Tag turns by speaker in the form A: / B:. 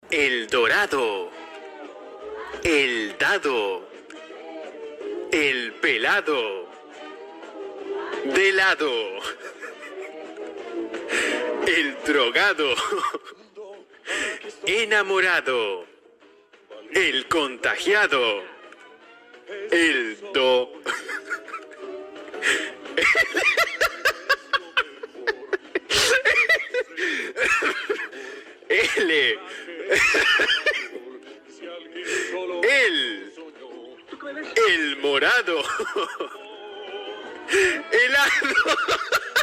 A: el dorado, el dado, el pelado, de lado, el drogado, enamorado, el contagiado, el do... L. El morado. Helado.